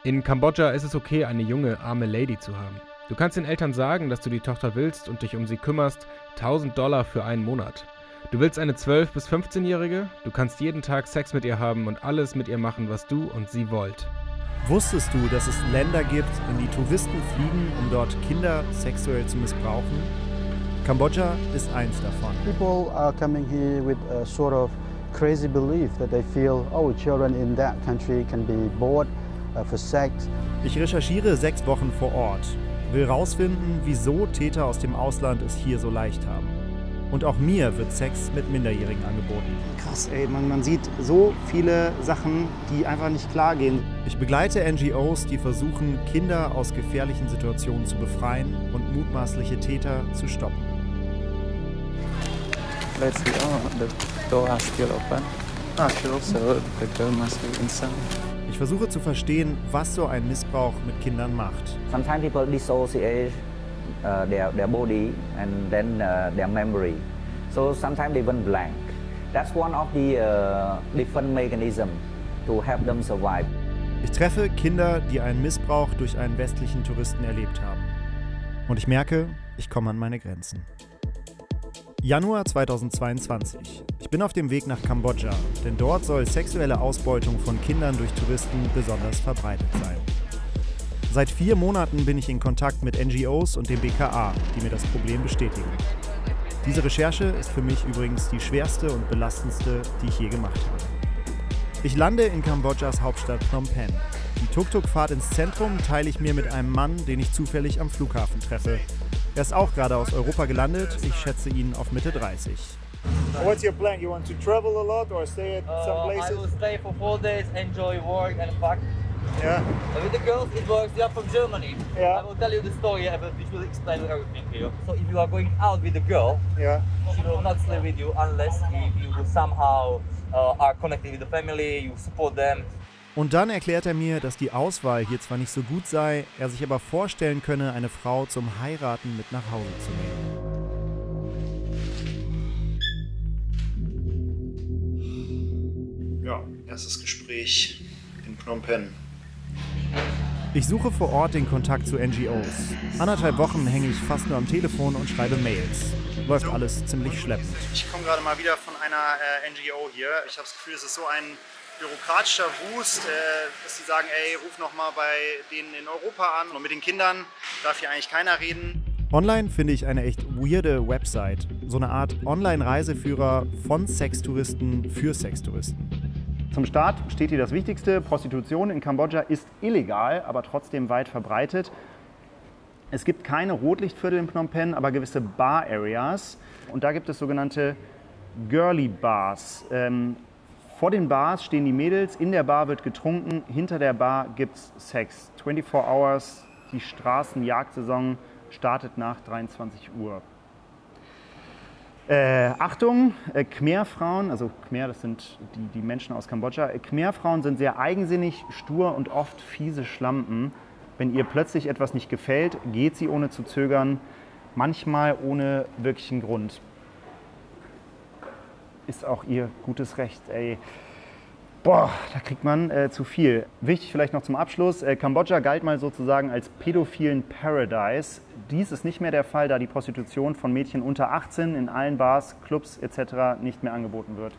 In Kambodscha ist es okay, eine junge, arme Lady zu haben. Du kannst den Eltern sagen, dass du die Tochter willst und dich um sie kümmerst, $1.000 für einen Monat. Du willst eine 12- bis 15-Jährige? Du kannst jeden Tag Sex mit ihr haben und alles mit ihr machen, was du und sie wollt. Wusstest du, dass es Länder gibt, in die Touristen fliegen, um dort Kinder sexuell zu missbrauchen? Kambodscha ist eins davon. People are coming here with a sort of crazy belief that they feel, oh, children in that country can be bought for sex. Ich recherchiere 6 Wochen vor Ort, will rausfinden, wieso Täter aus dem Ausland es hier so leicht haben. Und auch mir wird Sex mit Minderjährigen angeboten. Krass, ey, man sieht so viele Sachen, die einfach nicht klar gehen. Ich begleite NGOs, die versuchen, Kinder aus gefährlichen Situationen zu befreien und mutmaßliche Täter zu stoppen. Let's see. Oh, the door are still open. Still open. So the girl must be inside. Ich versuche zu verstehen, was so ein Missbrauch mit Kindern macht. Sometimes people dissociate their body and then their memory. So sometimes they went blank. That's one of the different mechanisms to help them survive. Ich treffe Kinder, die einen Missbrauch durch einen westlichen Touristen erlebt haben. Und ich merke, ich komme an meine Grenzen. Januar 2022. Ich bin auf dem Weg nach Kambodscha, denn dort soll sexuelle Ausbeutung von Kindern durch Touristen besonders verbreitet sein. Seit 4 Monaten bin ich in Kontakt mit NGOs und dem BKA, die mir das Problem bestätigen. Diese Recherche ist für mich übrigens die schwerste und belastendste, die ich je gemacht habe. Ich lande in Kambodschas Hauptstadt Phnom Penh. Die Tuk-Tuk-Fahrt ins Zentrum teile ich mir mit einem Mann, den ich zufällig am Flughafen treffe. Er ist auch gerade aus Europa gelandet, ich schätze ihn auf Mitte 30. What's your plan? You want to travel a lot or stay at some places? I will stay for 4 days, enjoy work and fuck. Yeah. With the girls, it works. They are from Germany. Yeah. I will tell you the story, which will explain everything here. So if you are going out with the girl, Yeah. she will not stay with you unless if you will somehow are connected with the family, you support them. Und dann erklärt er mir, dass die Auswahl hier zwar nicht so gut sei, er sich aber vorstellen könne, eine Frau zum Heiraten mit nach Hause zu nehmen. Ja, erstes Gespräch in Phnom Penh. Ich suche vor Ort den Kontakt zu NGOs. 1,5 Wochen hänge ich fast nur am Telefon und schreibe Mails. Läuft alles ziemlich schleppend. Ich komme gerade mal wieder von einer NGO hier. Ich habe das Gefühl, es ist so ein bürokratischer Wust, dass sie sagen, ey, ruf noch mal bei denen in Europa an. Und mit den Kindern darf hier eigentlich keiner reden. Online finde ich eine echt weirde Website. So eine Art Online-Reiseführer von Sextouristen für Sextouristen. Zum Start steht hier das Wichtigste. Prostitution in Kambodscha ist illegal, aber trotzdem weit verbreitet. Es gibt keine Rotlichtviertel in Phnom Penh, aber gewisse Bar-Areas. Und da gibt es sogenannte Girly Bars. Vor den Bars stehen die Mädels, in der Bar wird getrunken, hinter der Bar gibt's Sex. 24 Hours, die Straßenjagdsaison startet nach 23 Uhr. Achtung, Khmer-Frauen, also Khmer, das sind die Menschen aus Kambodscha. Khmer-Frauen sind sehr eigensinnig, stur und oft fiese Schlampen. Wenn ihr plötzlich etwas nicht gefällt, geht sie ohne zu zögern, manchmal ohne wirklichen Grund. Ist auch ihr gutes Recht, ey. Boah, da kriegt man zu viel. Wichtig vielleicht noch zum Abschluss, Kambodscha galt mal sozusagen als pädophilen Paradise. Dies ist nicht mehr der Fall, da die Prostitution von Mädchen unter 18 in allen Bars, Clubs etc. nicht mehr angeboten wird.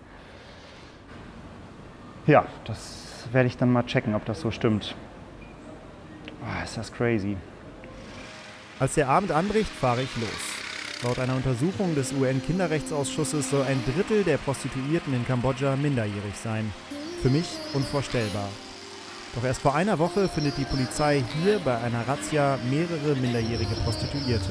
Ja, das werde ich dann mal checken, ob das so stimmt. Oh, ist das crazy. Als der Abend anbricht, fahre ich los. Laut einer Untersuchung des UN-Kinderrechtsausschusses soll 1/3 der Prostituierten in Kambodscha minderjährig sein. Für mich unvorstellbar. Doch erst vor einer Woche findet die Polizei hier bei einer Razzia mehrere minderjährige Prostituierte.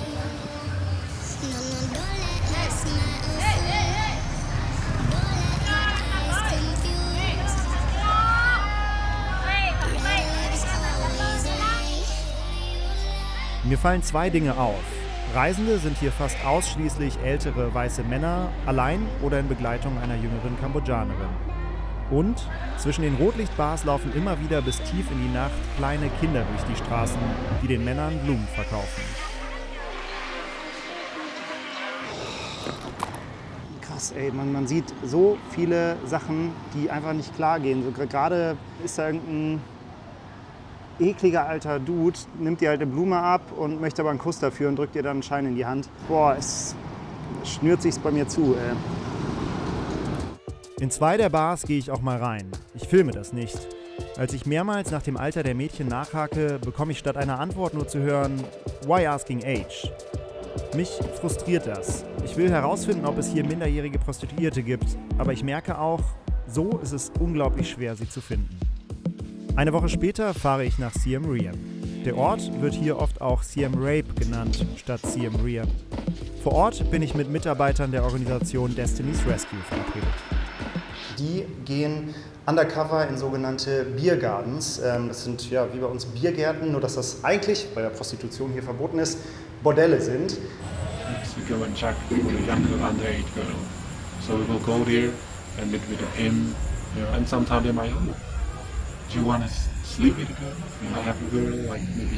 Mir fallen 2 Dinge auf. Reisende sind hier fast ausschließlich ältere weiße Männer, allein oder in Begleitung einer jüngeren Kambodschanerin. Und zwischen den Rotlichtbars laufen immer wieder bis tief in die Nacht kleine Kinder durch die Straßen, die den Männern Blumen verkaufen. Krass, ey, man sieht so viele Sachen, die einfach nicht klar gehen. So, gerade ist da irgendein ekliger alter Dude nimmt dir halt eine Blume ab und möchte aber einen Kuss dafür und drückt dir dann einen Schein in die Hand. Boah, es schnürt sich's bei mir zu, ey. In 2 der Bars gehe ich auch mal rein. Ich filme das nicht. Als ich mehrmals nach dem Alter der Mädchen nachhake, bekomme ich statt einer Antwort nur zu hören, "Why asking age?" Mich frustriert das. Ich will herausfinden, ob es hier minderjährige Prostituierte gibt, aber ich merke auch, so ist es unglaublich schwer, sie zu finden. Eine Woche später fahre ich nach Siem Reap. Der Ort wird hier oft auch Siem Reap genannt, statt Siem Reap. Vor Ort bin ich mit Mitarbeitern der Organisation Destiny's Rescue verabredet. Die gehen undercover in sogenannte Beer Gardens. Das sind ja wie bei uns Biergärten, nur dass das eigentlich, weil ja Prostitution hier verboten ist, Bordelle sind. We go and check with a younger underage girl. So we will go there and meet with a pimp, and sometimes they might, do you want to sleep with a girl? I have a girl like maybe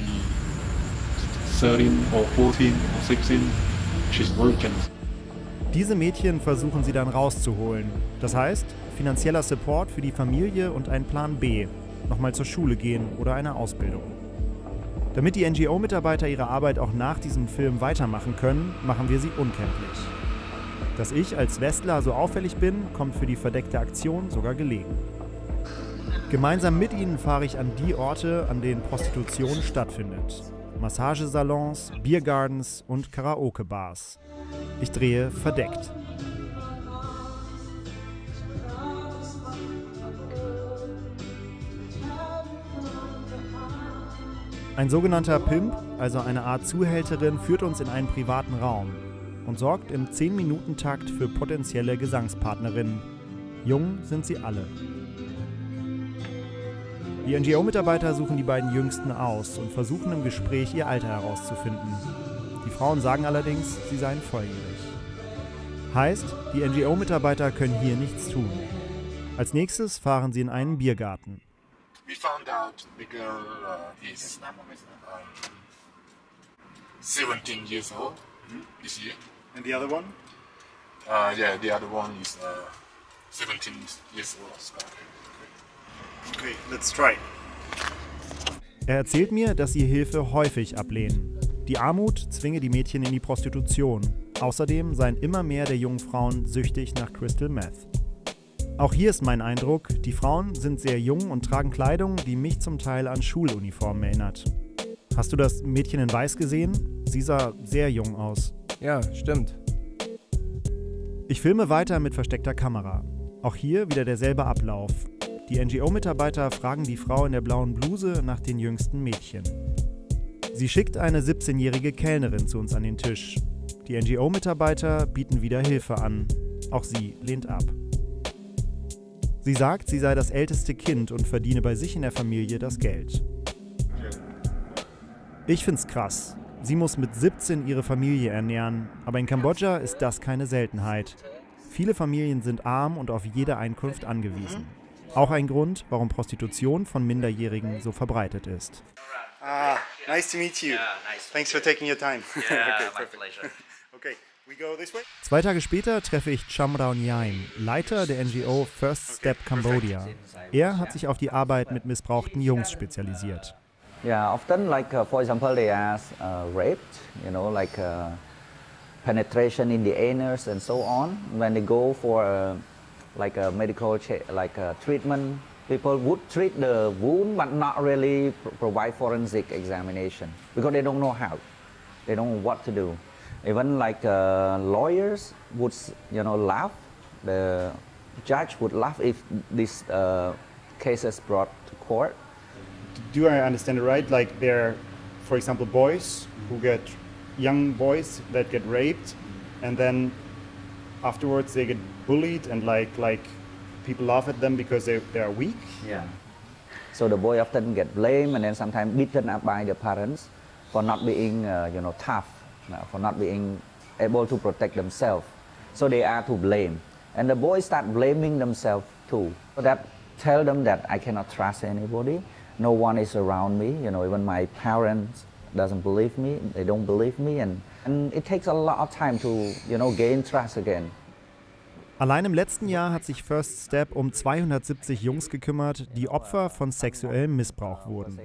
13 or 14 or 16. She's working. Diese Mädchen versuchen sie dann rauszuholen. Das heißt, finanzieller Support für die Familie und ein Plan B, nochmal zur Schule gehen oder eine Ausbildung. Damit die NGO-Mitarbeiter ihre Arbeit auch nach diesem Film weitermachen können, machen wir sie unkenntlich. Dass ich als Westler so auffällig bin, kommt für die verdeckte Aktion sogar gelegen. Gemeinsam mit ihnen fahre ich an die Orte, an denen Prostitution stattfindet. Massagesalons, Biergardens und Karaoke-Bars. Ich drehe verdeckt. Ein sogenannter Pimp, also eine Art Zuhälterin, führt uns in einen privaten Raum und sorgt im 10-Minuten-Takt für potenzielle Gesangspartnerinnen. Jung sind sie alle. Die NGO-Mitarbeiter suchen die beiden Jüngsten aus und versuchen im Gespräch ihr Alter herauszufinden. Die Frauen sagen allerdings, sie seien volljährig. Heißt, die NGO-Mitarbeiter können hier nichts tun. Als nächstes fahren sie in einen Biergarten. We found out the girl is 17 years old this year. And the other one? Yeah, the other one is 17 years old. Okay, let's try. Er erzählt mir, dass sie Hilfe häufig ablehnen. Die Armut zwinge die Mädchen in die Prostitution. Außerdem seien immer mehr der jungen Frauen süchtig nach Crystal Meth. Auch hier ist mein Eindruck, die Frauen sind sehr jung und tragen Kleidung, die mich zum Teil an Schuluniformen erinnert. Hast du das Mädchen in Weiß gesehen? Sie sah sehr jung aus. Ja, stimmt. Ich filme weiter mit versteckter Kamera. Auch hier wieder derselbe Ablauf. Die NGO-Mitarbeiter fragen die Frau in der blauen Bluse nach den jüngsten Mädchen. Sie schickt eine 17-jährige Kellnerin zu uns an den Tisch. Die NGO-Mitarbeiter bieten wieder Hilfe an. Auch sie lehnt ab. Sie sagt, sie sei das älteste Kind und verdiene bei sich in der Familie das Geld. Ich find's krass. Sie muss mit 17 ihre Familie ernähren, aber in Kambodscha ist das keine Seltenheit. Viele Familien sind arm und auf jede Einkunft angewiesen. Auch ein Grund, warum Prostitution von Minderjährigen so verbreitet ist. Nice to meet you. Yeah, nice. Thanks for taking your time. Yeah, Okay, my perfect. pleasure. Okay, we go this way? 2 Tage später treffe ich Chamrao Nyaim, Leiter der NGO First Step Cambodia. Er hat sich auf die Arbeit mit missbrauchten Jungs spezialisiert. Yeah, often for example, they are raped, penetration in the anus and so on. When they go for a medical treatment, people would treat the wound but not really provide forensic examination because they don't know how, they don't know what to do. Even lawyers would laugh. The judge would laugh if this case is brought to court. Do I understand it right? Like they're, for example, boys who get, young boys that get raped, and then afterwards they get bullied and like people laugh at them because they are weak? Yeah. So the boy often get blamed and then sometimes beaten up by the parents for not being tough, for not being able to protect themselves. So they are to blame. And the boys start blaming themselves too. So that tell them that I cannot trust anybody. No one is around me, even my parents doesn't believe me, they don't believe me, and it takes a lot of time to, gain trust again. Allein im letzten Jahr hat sich First Step um 270 Jungs gekümmert, die Opfer von sexuellem Missbrauch wurden.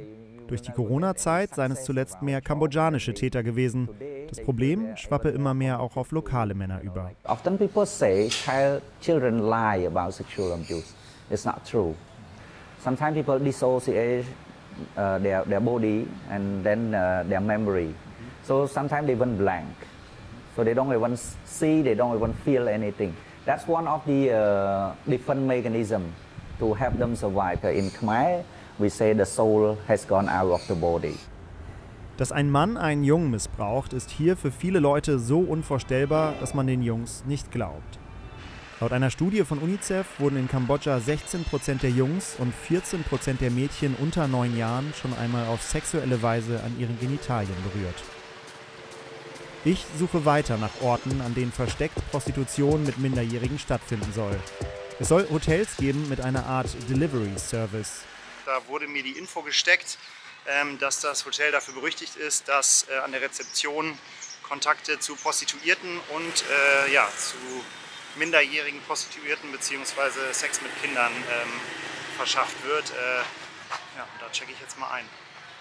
Durch die Corona-Zeit seien es zuletzt mehr kambodschanische Täter gewesen. Das Problem schwappe immer mehr auch auf lokale Männer über. Often people say children lie about sexual abuse. It's not true. Sometimes people dissociate their body and then their memory. So sometimes they went blank. So they don't even see, they don't even feel anything. That's one of the different mechanisms to help them survive. In Khmer, we say the soul has gone out of the body. Dass ein Mann einen Jungen missbraucht, ist hier für viele Leute so unvorstellbar, dass man den Jungs nicht glaubt. Laut einer Studie von UNICEF wurden in Kambodscha 16% der Jungs und 14% der Mädchen unter 9 Jahren schon einmal auf sexuelle Weise an ihren Genitalien berührt. Ich suche weiter nach Orten, an denen versteckt Prostitution mit Minderjährigen stattfinden soll. Es soll Hotels geben mit einer Art Delivery-Service. Da wurde mir die Info gesteckt, dass das Hotel dafür berüchtigt ist, dass an der Rezeption Kontakte zu Prostituierten und zu minderjährigen Prostituierten bzw. Sex mit Kindern verschafft wird. Da checke ich jetzt mal ein.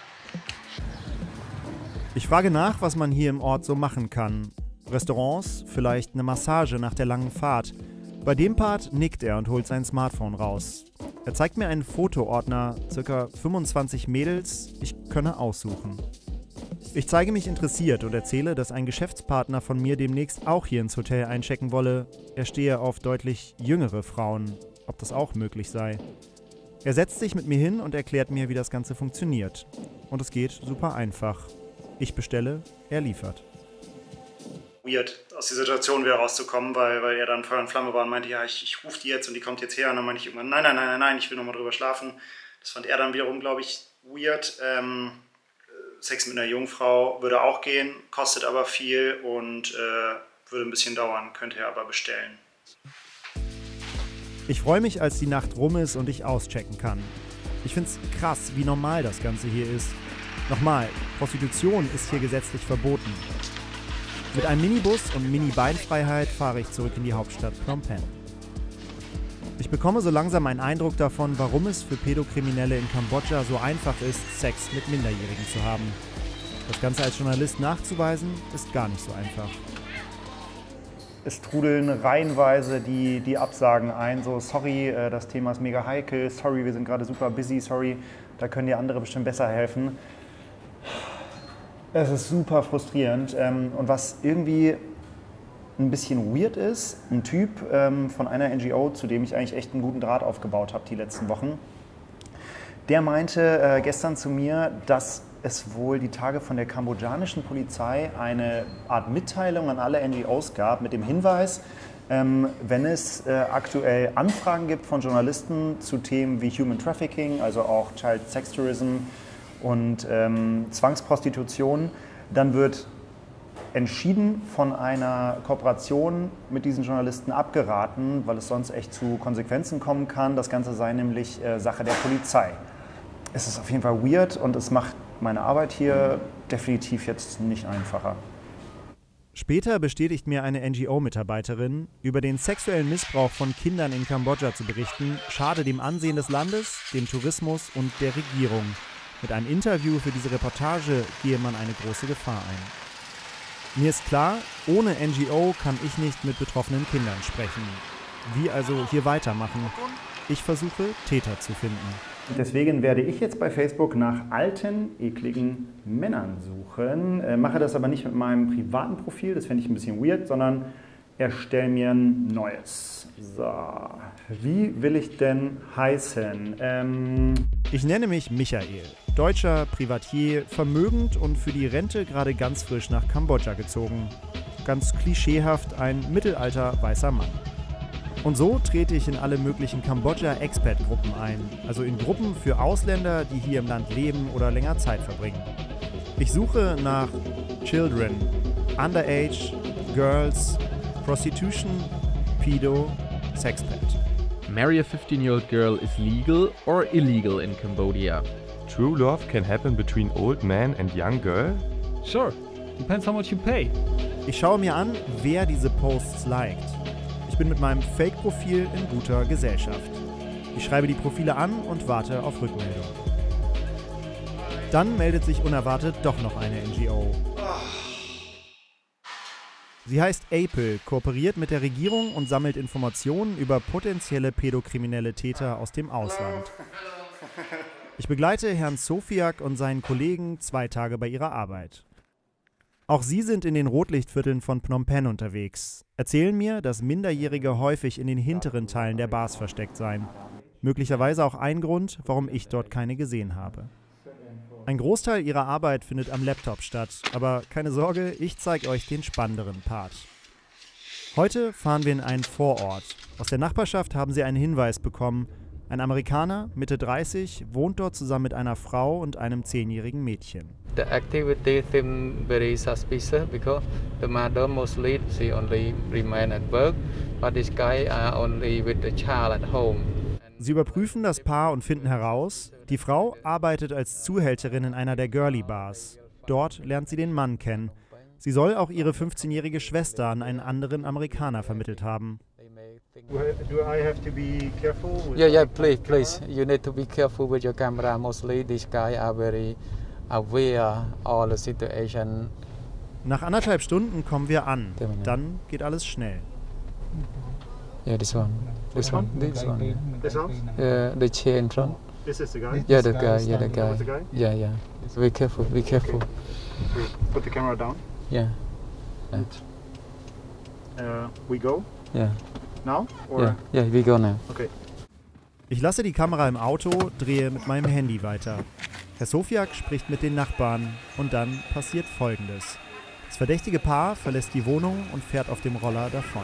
Ich frage nach, was man hier im Ort so machen kann. Restaurants, vielleicht eine Massage nach der langen Fahrt. Bei dem Part nickt er und holt sein Smartphone raus. Er zeigt mir einen Fotoordner, ca. 25 Mädels, ich könne aussuchen. Ich zeige mich interessiert und erzähle, dass ein Geschäftspartner von mir demnächst auch hier ins Hotel einchecken wolle. Er stehe auf deutlich jüngere Frauen, ob das auch möglich sei. Er setzt sich mit mir hin und erklärt mir, wie das Ganze funktioniert. Und es geht super einfach. Ich bestelle, er liefert. Weird, aus der Situation wieder rauszukommen, weil er dann Feuer und Flamme war und meinte, ja, ich rufe die jetzt und die kommt jetzt her. Und dann meinte ich irgendwann, nein, ich will nochmal drüber schlafen. Das fand er dann wiederum, glaube ich, weird. Sex mit einer Jungfrau würde auch gehen, kostet aber viel und würde ein bisschen dauern, könnte er aber bestellen. Ich freue mich, als die Nacht rum ist und ich auschecken kann. Ich finde es krass, wie normal das Ganze hier ist. Nochmal, Prostitution ist hier gesetzlich verboten. Mit einem Minibus und Mini-Beinfreiheit fahre ich zurück in die Hauptstadt Phnom Penh. Ich bekomme so langsam einen Eindruck davon, warum es für Pädokriminelle in Kambodscha so einfach ist, Sex mit Minderjährigen zu haben. Das Ganze als Journalist nachzuweisen, ist gar nicht so einfach. Es trudeln reihenweise die Absagen ein, so sorry, das Thema ist mega heikel, sorry, wir sind gerade super busy, sorry, da können dir andere bestimmt besser helfen. Es ist super frustrierend und was irgendwie ein bisschen weird ist, ein Typ von einer NGO, zu dem ich eigentlich echt einen guten Draht aufgebaut habe die letzten Wochen, der meinte gestern zu mir, dass es wohl die Tage von der kambodschanischen Polizei eine Art Mitteilung an alle NGOs gab mit dem Hinweis, wenn es aktuell Anfragen gibt von Journalisten zu Themen wie Human Trafficking, also auch Child Sex Tourism und Zwangsprostitution, dann wird entschieden von einer Kooperation mit diesen Journalisten abgeraten, weil es sonst echt zu Konsequenzen kommen kann. Das Ganze sei nämlich Sache der Polizei. Es ist auf jeden Fall weird und es macht meine Arbeit hier definitiv jetzt nicht einfacher. Später bestätigt mir eine NGO-Mitarbeiterin, über den sexuellen Missbrauch von Kindern in Kambodscha zu berichten, schade dem Ansehen des Landes, dem Tourismus und der Regierung. Mit einem Interview für diese Reportage gehe man eine große Gefahr ein. Mir ist klar, ohne NGO kann ich nicht mit betroffenen Kindern sprechen. Wie also hier weitermachen? Ich versuche, Täter zu finden. Deswegen werde ich jetzt bei Facebook nach alten, ekligen Männern suchen. Mache das aber nicht mit meinem privaten Profil, das fände ich ein bisschen weird, sondern erstelle mir ein neues. So, wie will ich denn heißen? Ich nenne mich Michael, deutscher Privatier, vermögend und für die Rente gerade ganz frisch nach Kambodscha gezogen. Ganz klischeehaft ein mittelalter weißer Mann. Und so trete ich in alle möglichen Kambodscha-Expat-Gruppen ein, also in Gruppen für Ausländer, die hier im Land leben oder länger Zeit verbringen. Ich suche nach Children, Underage, Girls, Prostitution, Pedo, Sexpet. Marry a 15-year-old girl is legal or illegal in Cambodia? True love can happen between old man and young girl? Sure, depends how much you pay. Ich schaue mir an, wer diese Posts liked. Ich bin mit meinem Fake-Profil in guter Gesellschaft. Ich schreibe die Profile an und warte auf Rückmeldung. Dann meldet sich unerwartet doch noch eine NGO. Sie heißt APEL, kooperiert mit der Regierung und sammelt Informationen über potenzielle pädokriminelle Täter aus dem Ausland. Ich begleite Herrn Sofiak und seinen Kollegen 2 Tage bei ihrer Arbeit. Auch sie sind in den Rotlichtvierteln von Phnom Penh unterwegs, erzählen mir, dass Minderjährige häufig in den hinteren Teilen der Bars versteckt seien. Möglicherweise auch ein Grund, warum ich dort keine gesehen habe. Ein Großteil ihrer Arbeit findet am Laptop statt, aber keine Sorge, ich zeige euch den spannenderen Part. Heute fahren wir in einen Vorort. Aus der Nachbarschaft haben sie einen Hinweis bekommen. Ein Amerikaner, Mitte 30, wohnt dort zusammen mit einer Frau und einem 10-jährigen Mädchen. The activity seems very suspicious because the mother mostly she only remain at work, but this guy only with the child at home. Sie überprüfen das Paar und finden heraus, die Frau arbeitet als Zuhälterin in einer der Girly-Bars. Dort lernt sie den Mann kennen. Sie soll auch ihre 15-jährige Schwester an einen anderen Amerikaner vermittelt haben. Do I have to be careful? Yeah, please. You need to be careful with your camera. Mostly these guys are very aware of the situation. Nach 1,5 Stunden kommen wir an. Dann geht alles schnell. Yeah, this one. This one? This house? The chair in front. This is the guy? Yeah, the guy. Yeah, the That guy. was the guy? Yeah. Be careful. Okay. Put the camera down. Yeah. We go? Yeah. Now? Or? Yeah, we go now. Okay. Ich lasse die Kamera im Auto, drehe mit meinem Handy weiter. Herr Sofiak spricht mit den Nachbarn und dann passiert Folgendes. Das verdächtige Paar verlässt die Wohnung und fährt auf dem Roller davon.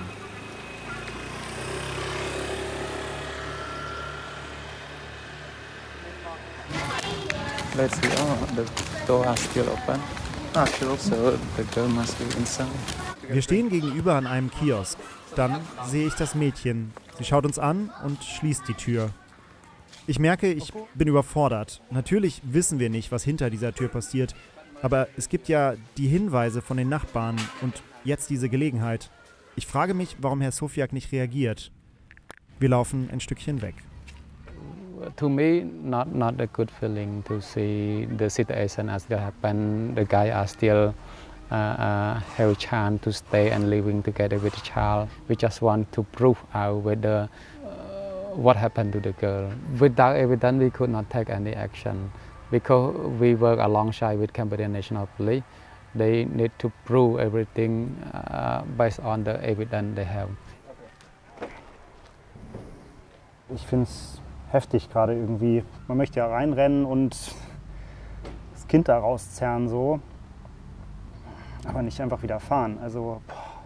Let's see. Oh, the door are still open. Still open. So the girl must be inside. Wir stehen gegenüber an einem Kiosk. Dann sehe ich das Mädchen. Sie schaut uns an und schließt die Tür. Ich merke, ich bin überfordert. Natürlich wissen wir nicht, was hinter dieser Tür passiert. Aber es gibt ja die Hinweise von den Nachbarn und jetzt diese Gelegenheit. Ich frage mich, warum Herr Sofiak nicht reagiert. Wir laufen ein Stückchen weg. To me, not a good feeling to see the situation as it happened. The guy are still have a chance to stay and living together with the child. We just want to prove out whether what happened to the girl. Without evidence, we could not take any action because we work alongside with Cambodian National Police. They need to prove everything based on the evidence they have. Ich finde es heftig gerade irgendwie. Man möchte ja reinrennen und das Kind da rauszerren so, aber nicht einfach wieder fahren. Also,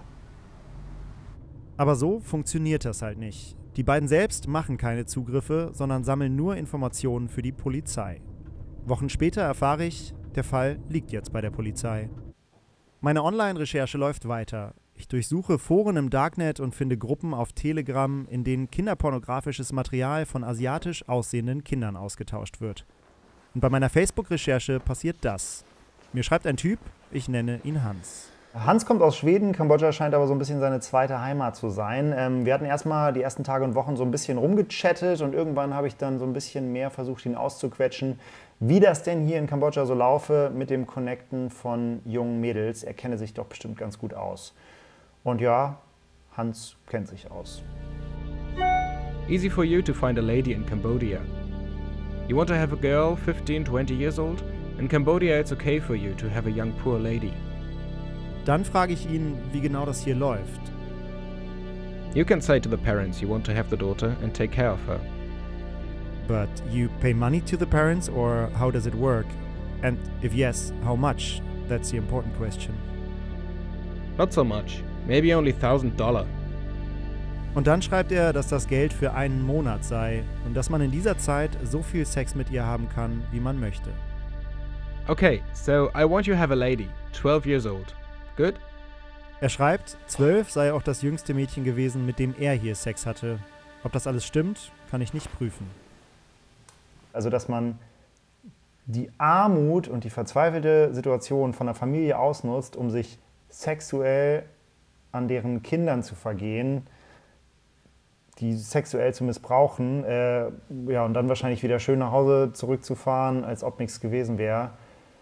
Aber so funktioniert das halt nicht. Die beiden selbst machen keine Zugriffe, sondern sammeln nur Informationen für die Polizei. Wochen später erfahre ich, der Fall liegt jetzt bei der Polizei. Meine Online-Recherche läuft weiter. Ich durchsuche Foren im Darknet und finde Gruppen auf Telegram, in denen kinderpornografisches Material von asiatisch aussehenden Kindern ausgetauscht wird. Und bei meiner Facebook-Recherche passiert das. Mir schreibt ein Typ, ich nenne ihn Hans. Hans kommt aus Schweden, Kambodscha scheint aber so ein bisschen seine zweite Heimat zu sein. Wir hatten erstmal die ersten Tage und Wochen so ein bisschen rumgechattet und irgendwann habe ich dann so ein bisschen mehr versucht, ihn auszuquetschen, wie das denn hier in Kambodscha so laufe mit dem Connecten von jungen Mädels. Er kenne sich doch bestimmt ganz gut aus. Und ja, Hans kennt sich aus. Easy for you to find a lady in Cambodia. You want to have a girl 15, 20 years old? In Cambodia it's okay for you to have a young poor lady. Dann frage ich ihn, wie genau das hier läuft. You can say to the parents you want to have the daughter and take care of her. But you pay money to the parents or how does it work? And if yes, how much? That's the important question. Not so much. Maybe only $1,000. Und dann schreibt er, dass das Geld für einen Monat sei und dass man in dieser Zeit so viel Sex mit ihr haben kann, wie man möchte. Okay, so I want you to have a lady, 12 years old. Good? Er schreibt, 12 sei auch das jüngste Mädchen gewesen, mit dem er hier Sex hatte. Ob das alles stimmt, kann ich nicht prüfen. Also, dass man die Armut und die verzweifelte Situation von der Familie ausnutzt, um sich sexuell an deren Kindern zu vergehen, die sexuell zu missbrauchen, ja, und dann wahrscheinlich wieder schön nach Hause zurückzufahren, als ob nichts gewesen wäre.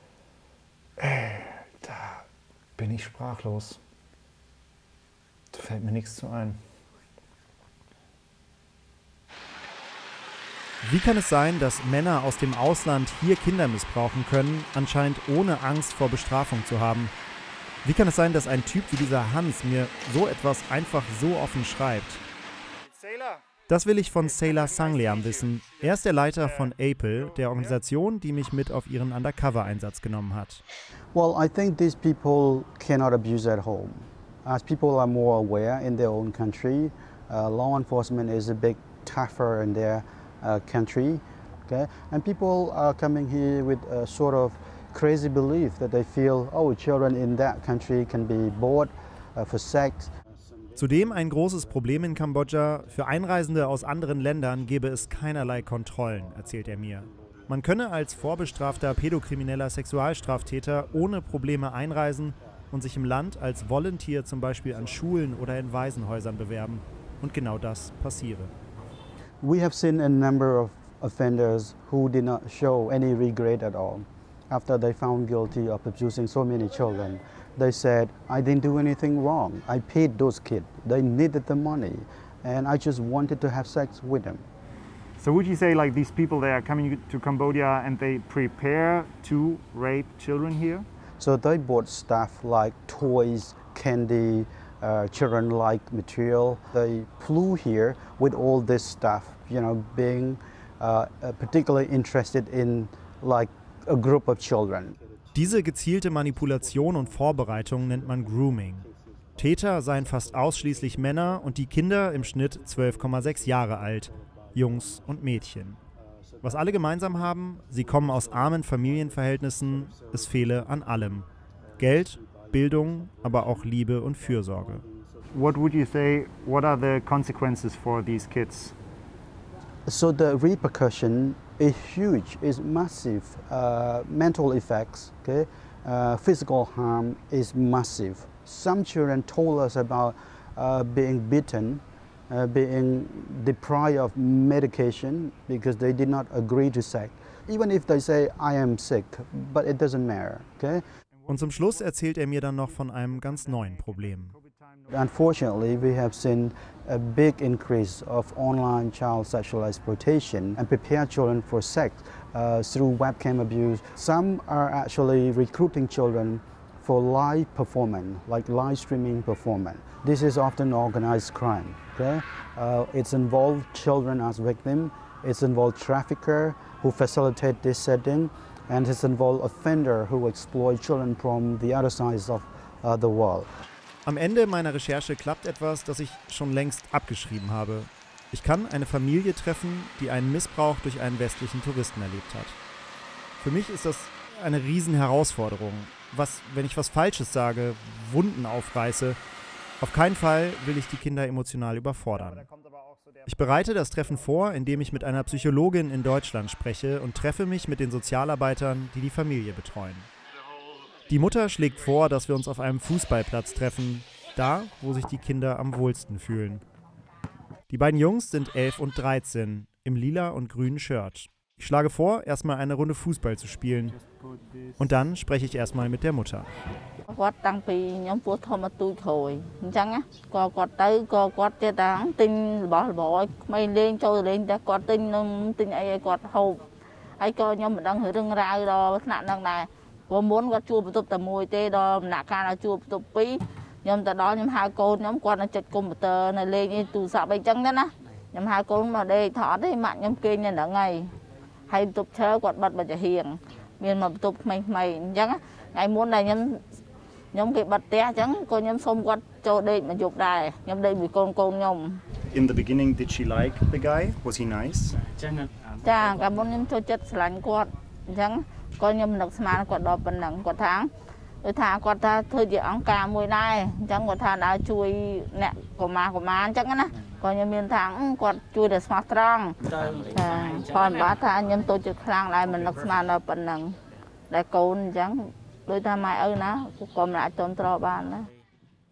Da bin ich sprachlos. Da fällt mir nichts zu ein. Wie kann es sein, dass Männer aus dem Ausland hier Kinder missbrauchen können, anscheinend ohne Angst vor Bestrafung zu haben? Wie kann es sein, dass ein Typ wie dieser Hans mir so etwas einfach so offen schreibt? Das will ich von Sailor Sangliam wissen. Er ist der Leiter von APEL, der Organisation, die mich mit auf ihren Undercover-Einsatz genommen hat. Well, I think these people cannot abuse at home. As people are more aware in their own country, law enforcement is a bit tougher in their country, okay? And people are coming here with a sort of crazy belief that they feel, oh, children in that country can be bought for sex. Zudem ein großes Problem in Kambodscha. Für Einreisende aus anderen Ländern gäbe es keinerlei Kontrollen, erzählt er mir. Man könne als vorbestrafter pädokrimineller Sexualstraftäter ohne Probleme einreisen und sich im Land als Volunteer zum Beispiel an Schulen oder in Waisenhäusern bewerben. Und genau das passiere. We have seen a number of offenders who did not show any regret at all. After they found guilty of abusing so many children, they said, I didn't do anything wrong. I paid those kids. They needed the money. And I just wanted to have sex with them. So would you say like these people, they are coming to Cambodia and they prepare to rape children here? So they bought stuff like toys, candy, children-like material. They flew here with all this stuff, you know, being particularly interested in like a group of children. Diese gezielte Manipulation und Vorbereitung nennt man Grooming. Täter seien fast ausschließlich Männer und die Kinder im Schnitt 12,6 Jahre alt, Jungs und Mädchen. Was alle gemeinsam haben, sie kommen aus armen Familienverhältnissen, es fehle an allem. Geld, Bildung, aber auch Liebe und Fürsorge. What would you say, what are the consequences for these kids? So the repercussion is huge, is massive. Mental effects, okay? Physical harm is massive. Some children told us about being beaten, being deprived of medication because they did not agree to sex. Even if they say, I am sick, but it doesn't matter, okay? Und zum Schluss erzählt er mir dann noch von einem ganz neuen Problem. Unfortunately, we have seen a big increase of online child sexual exploitation and prepare children for sex through webcam abuse. Some are actually recruiting children for live performance, like live streaming performance. This is often organized crime. Okay? It's involved children as victims. It's involved trafficker who facilitate this setting, and it's involved offender who exploit children from the other sides of the world. Am Ende meiner Recherche klappt etwas, das ich schon längst abgeschrieben habe. Ich kann eine Familie treffen, die einen Missbrauch durch einen westlichen Touristen erlebt hat. Für mich ist das eine Riesenherausforderung. Wenn ich was Falsches sage, Wunden aufreiße, auf keinen Fall will ich die Kinder emotional überfordern. Ich bereite das Treffen vor, indem ich mit einer Psychologin in Deutschland spreche und treffe mich mit den Sozialarbeitern, die die Familie betreuen. Die Mutter schlägt vor, dass wir uns auf einem Fußballplatz treffen, da, wo sich die Kinder am wohlsten fühlen. Die beiden Jungs sind 11 und 13, im lila und grünen Shirt. Ich schlage vor, erstmal eine Runde Fußball zu spielen. Und dann spreche ich erstmal mit der Mutter. In the beginning, did she like the guy? Was he nice?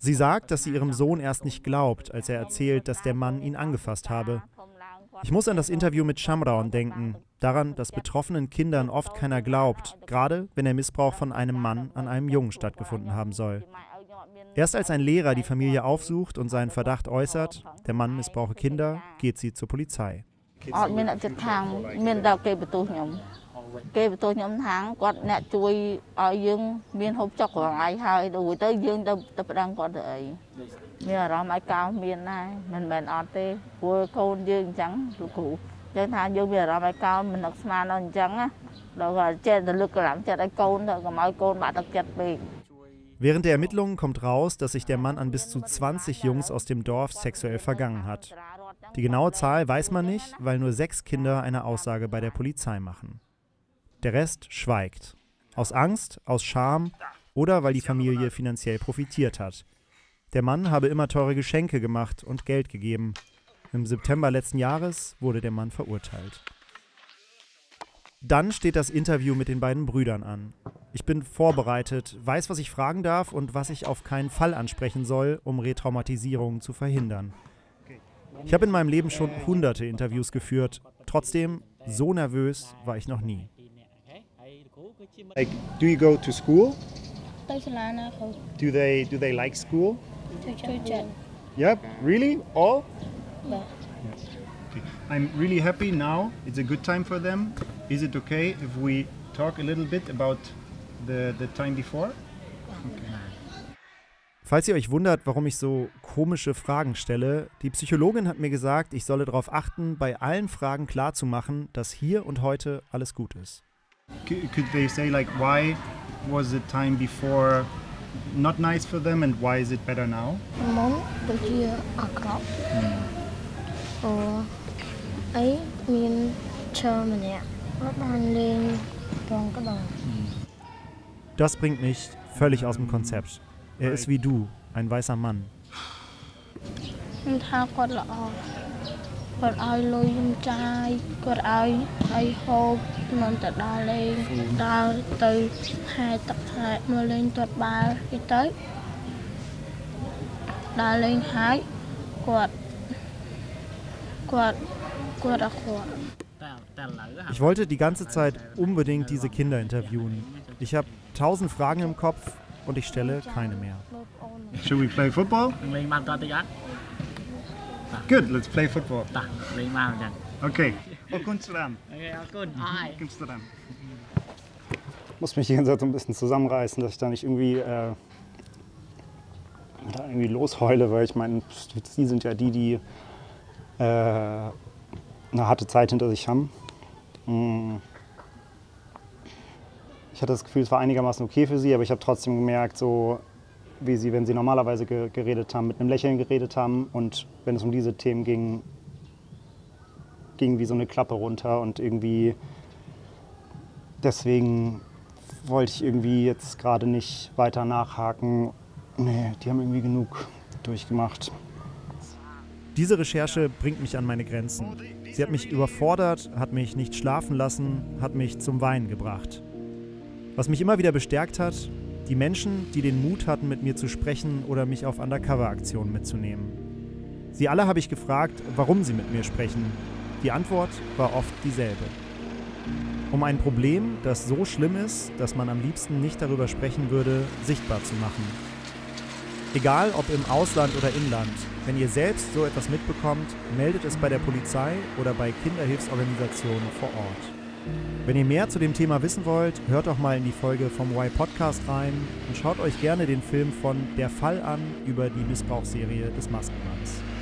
Sie sagt, dass sie ihrem Sohn erst nicht glaubt, als er erzählt, dass der Mann ihn angefasst habe. Ich muss an das Interview mit Shamraun denken, daran, dass betroffenen Kindern oft keiner glaubt, gerade wenn der Missbrauch von einem Mann an einem Jungen stattgefunden haben soll. Erst als ein Lehrer die Familie aufsucht und seinen Verdacht äußert, der Mann missbrauche Kinder, geht sie zur Polizei. Während der Ermittlungen kommt raus, dass sich der Mann an bis zu 20 Jungs aus dem Dorf sexuell vergangen hat. Die genaue Zahl weiß man nicht, weil nur 6 Kinder eine Aussage bei der Polizei machen. Der Rest schweigt. Aus Angst, aus Scham oder weil die Familie finanziell profitiert hat. Der Mann habe immer teure Geschenke gemacht und Geld gegeben. Im September letzten Jahres wurde der Mann verurteilt. Dann steht das Interview mit den beiden Brüdern an. Ich bin vorbereitet, weiß, was ich fragen darf und was ich auf keinen Fall ansprechen soll, um Retraumatisierungen zu verhindern. Ich habe in meinem Leben schon hunderte Interviews geführt. Trotzdem, so nervös war ich noch nie. Like, do you go to school? Do they like school? Yeah, really? All? Yeah. Okay. I'm really happy now. It's a good time for them. Is it okay if we talk a little bit about the time before? Okay. Falls ihr euch wundert, warum ich so komische Fragen stelle, die Psychologin hat mir gesagt, ich solle darauf achten, bei allen Fragen klarzumachen, dass hier und heute alles gut ist. Could they say, like, why was the time before not nice for them and why is it better now? Das bringt mich völlig aus dem Konzept. Er ist wie du, ein weißer Mann. Ich wollte die ganze Zeit unbedingt diese Kinder interviewen. Ich habe 1000 Fragen im Kopf und ich stelle keine mehr. Should we play football? Good, let's play football. Okay. Ich muss mich die ganze Zeit so ein bisschen zusammenreißen, dass ich da nicht irgendwie, losheule, weil ich meine, sie sind ja die eine harte Zeit hinter sich haben. Ich hatte das Gefühl, es war einigermaßen okay für sie, aber ich habe trotzdem gemerkt, so wie sie, wenn sie normalerweise geredet haben, mit einem Lächeln geredet haben und wenn es um diese Themen ging wie so eine Klappe runter und irgendwie deswegen wollte ich irgendwie jetzt gerade nicht weiter nachhaken. Nee, die haben irgendwie genug durchgemacht. Diese Recherche bringt mich an meine Grenzen. Sie hat mich überfordert, hat mich nicht schlafen lassen, hat mich zum Weinen gebracht. Was mich immer wieder bestärkt hat, die Menschen, die den Mut hatten, mit mir zu sprechen oder mich auf Undercover-Aktionen mitzunehmen. Sie alle habe ich gefragt, warum sie mit mir sprechen. Die Antwort war oft dieselbe. Um ein Problem, das so schlimm ist, dass man am liebsten nicht darüber sprechen würde, sichtbar zu machen. Egal ob im Ausland oder Inland, wenn ihr selbst so etwas mitbekommt, meldet es bei der Polizei oder bei Kinderhilfsorganisationen vor Ort. Wenn ihr mehr zu dem Thema wissen wollt, hört doch mal in die Folge vom Y-Podcast rein und schaut euch gerne den Film von Der Fall an über die Missbrauchsserie des Maskenmanns.